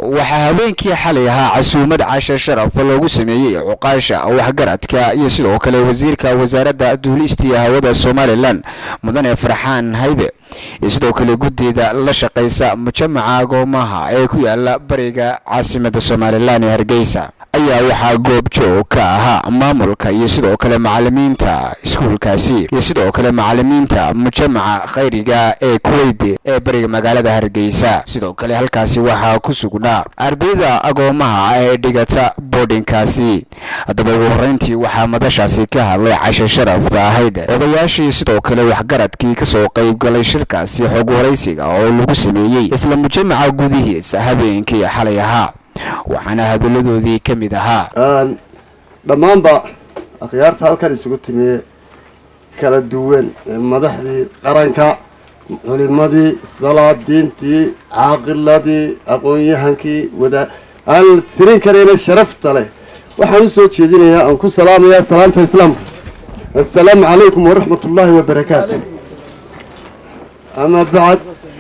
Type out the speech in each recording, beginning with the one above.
waxaa habeenkii xalay ahaa casuumad casho sharaf loogu sameeyay cuqaasha waxgaradka iyo sidoo kale wasiirka wasaaradda duulista iyo hawada Somaliland mudane Farxaan Haybe iyo sidoo kale guddiga la shaqeysa mujtamaca agoomaha ee ku yaala bariga caasimadda Somaliland ee Hargeysa ayaa waxaa goob joog ka ahaa maamulka iyo sidoo kale macallimiinta iskuulkaasi iyo sidoo kale macallimiinta mujtamaca khayriga ee Kuwait ee bariga magaalada Hargeysa sidoo kale halkaasi waxaa ku sugnaa ardayda agoomaha ee dhigata boardingkaasi haddaba ugu horreyntii waxaa madashaasi ka hadlay casho sharafta ahayd odayaashii sidoo kale waxgaradkii ka soo qayb galay shirkaasi xog waraysiga oo lagu sameeyay isla mujtamaca gudihiisa habeenkii xalay ahaa waxaana hadaladoodii ka mid ahaa dhammaanba akhyaarta halkan isugu timiyey kala duwan madaxdii qaranka culimadii salaadiintii caaqiladii aqoon-yahankii aan tirin karayna sharafta leh waxaan u soo jeedinayaa aan ku salaamayaa salaanta islaamka assalaamu calaykum waraxmatullaahi wabarakaatu ama bacd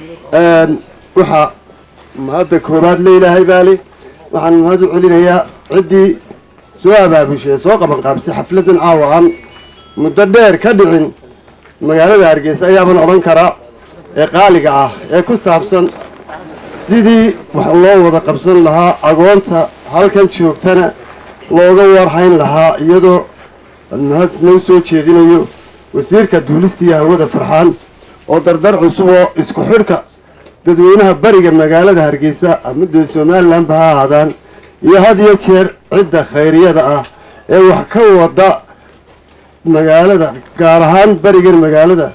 waxaa mahadda koobaad leilaahay baali waxaan mahad u celinayaa ciddii soo abaabushay soo qabanqaabsay xafladan caawa aan muddo dheer ka dhicin magaalada Hargeysa ayaaban odhan karaa ee qaaliga ah ee ku saabsan sidii wax loo wada qabsan lahaa agoonta halkan joogtana looga warhayn lahaa iyadoo mahadna u soo jeedinayo wasiirka duulista iyo hawada Farxaan oo dardar cusub oo isku xidhka dadweynaha bariga magaalada Hargeysa ama Somaliland ha ahaadaan iyo had iyo jeer cidda khayriyada ah ee wax ka wada magaalada gaar ahaan bariga magaalada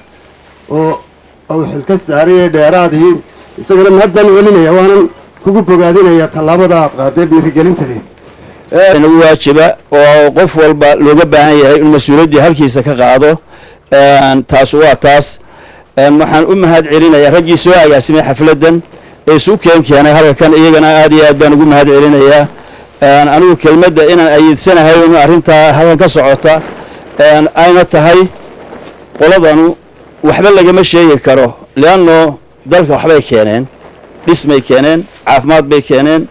oo xilka saaray dheeraadii isagana mahaddan welinaya waanan kugu bogaadinaya tallaabada aad qaaday dhiirigelinta ee waajiba oo qof walba looga baahan yahay in mas'uuliyadda halkiisa ka qaado taas waa taas waxaan u mahad celinayaa raggii soo agaasimay xafladan ee soo keenay halkan iyagana aad iyo aad baan ugu mahad celinayaa anigu kelmadda inaan ayidsanahay in arrinta halkan ka socota ayna tahay qoladanu waxba lagama sheegi karo laano dalka waxbay keeneen dhismay keeneen caafimaad bay keeneen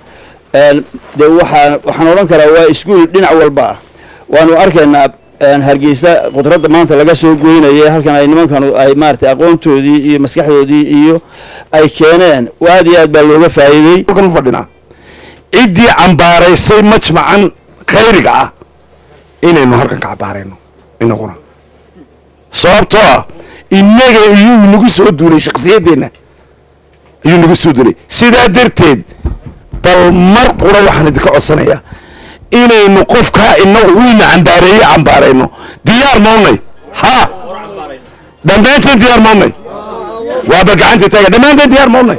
waxaan oran karaa waa iskuul dhinac walba waanu arkaynaa Hargeysa qudradda maanta laga soo gooynayay halkan ay nimankan ay maartay aqoontoodii iyo maskaxdoodii iyo ay keeneen aad iyo aad baa looga faa'iiday halkan fadhina cidii cambaaraysay majmacan khayriga ah inaynu halkan ka cambaarayno inaguna sababtoo inaga iyo nagu soo duulay shakhsiyadeena iyo nagu soo duulay sidaa darteed bal mar qura waxaan idinka codsanayaa inaynu qofka inagu weyna cambaarayno diyaar moonay ha dhammaanteen diyaar moonay waa bagacanta taaga dhammaanteen diyaar moonay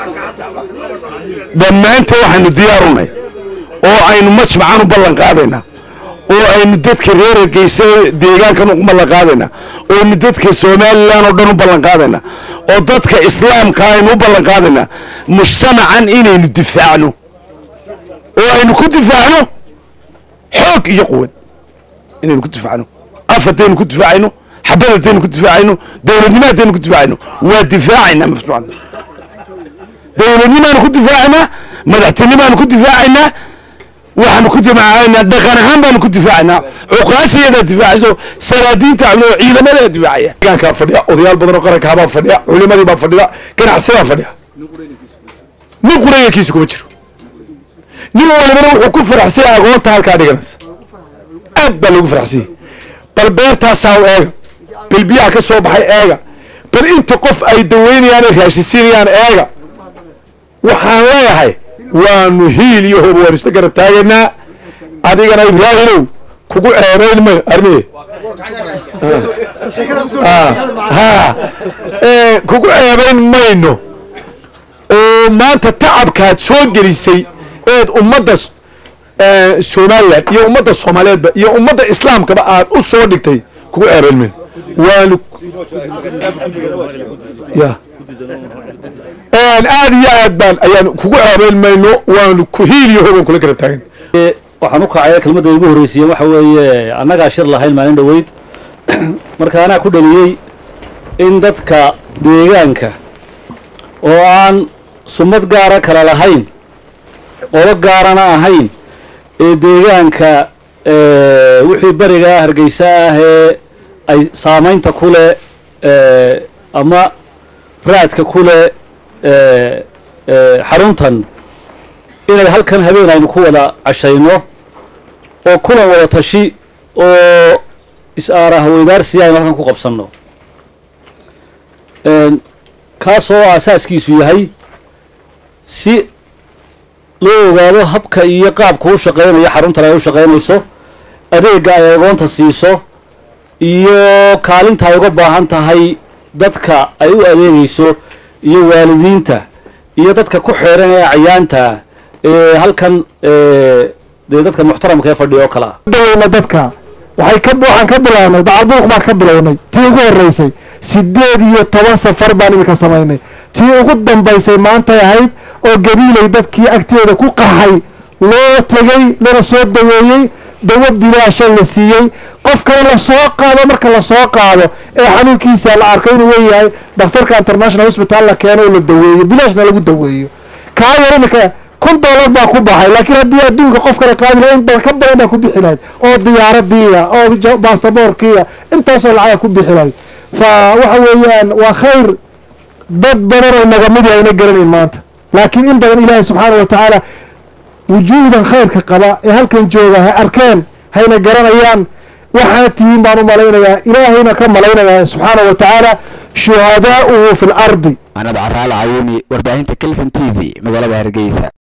dhammaanteen waxaanu diyaarunay oo aynu majmacan u ballan qaadaynaa oo aynu dadka reer Hargeysa deegaankan u ballan qaadaynaa oo aynu dadka Somaliland oo dhan u ballan qaadaynaa oo dadka islaamka aynu u ballan qaadaynaa mujtamacan inaynu difaacno oo aynu ku difaacno حق يقود إنه كنت فعله أفتين كنت فعله حبلتين كنت فعله دولتين كنت فعله ودفاعنا مفتوح دولتنا كنت فعنا مدحتنا كنت فعنا وحنا كنت معنا دخلنا هم كنت فعنا عقاسي هذا دفاعه سرادين تعملوا إذا ما له دفاعية كان كفريا وديال بدر قرك هذا فريا علماء دي بفريا كان عسلا فريا نقولي كيس كوبتشرو نيو ولا بروح وكفر حسي أقول تعال كاديجنس أبى لو كفر حسي بالبيرتا ساو إيجا بالبيع كسب حي إيجا بل أنت قف أي دويني يعني خايش السيريان إيجا وحاولي هاي ونهيل يهو ورستقر تاجنا أديجنا إبراهيم كوكو أرمي ما أرمي كوكو أرمي ما إنه وما تتعب كات سوق جريسي ummadda Soomaaliyeed iyo ummadda Soomaaliyeed iyo ummadda Islaamka ba aad u soo dhigtay kugu eerelmin waanu ya aad iyo aad baan ayaan kugu eerelmayno waanu ku hiiliyo hogan kula garab taagan waxaan u kacay kelmadda ugu horeysay waxa weeye annaga shir lahayn maalin dhaweyd marka ana ku dhaliyay in dadka deegaanka oo aan sumad gaar ah kala lahayn qolo gaarana ahayn ee deegaanka wixii bariga Hargeysa ah ee ay saamaynta ku leh ama raadka ku leh xaruntan inay halkan habeen aynu ku wada cashayno oo kulan wada tashi oo is-aaraha weydaarsi aynu halkan ku qabsanno kaasoo asaaskiisu yahay si loo ogaado habka iyo qaabka u shaqeynayo xaruntan ay u shaqeynayso adeega ay agoonta siiso iyo kaalinta ay uga baahan tahay dadka ay u adeegayso iyo waalidiinta iyo dadka ku xeeran ee cayaanta halkan dadka muxtaramka ee fadhiyo kala daweyna dadka waxaan ka bilaabnay dacalbuuq baan ka bilownay tii ugu horeysay 18 safar baan imika samaynay tii ugu dambaysay maanta ahayd oo gabiilay dadkii agteeda ku qaxay loo tagay lana soo daweeyay dawo bilaasha la siiyey qofka la soo qaado marka la soo qaado ee xanuunkiisa la arko inuu yahay dhakhtarka international hospital la keeno la daweeyo bilaashna lagu daweeyo ka yaranka $1 baa ku baxay laakiin haddii adduunka qof kale qaadi lahayn bal ka badan ku bixi lahayd oo diyaaradiina oo baasaboorkiya intaasoo lacag ku bixi lahayd fa waxa weeyaan waa khayr dad badan oo naga mid ah garanay maanta laakiin in badan ilaahay subxaanahu wa ta'ala wujuudan khayrka qaba ee halkan jooga ha arkeen hayna garanayaan waxaana tihiin baan u malaynayaa ilaahayna ka malaynayaa subxaanahu wa ta'ala shuhadaa'uhu fi lardi anad caraal cayuuni warbaahinta Kelson TV magaalada Hargeysa.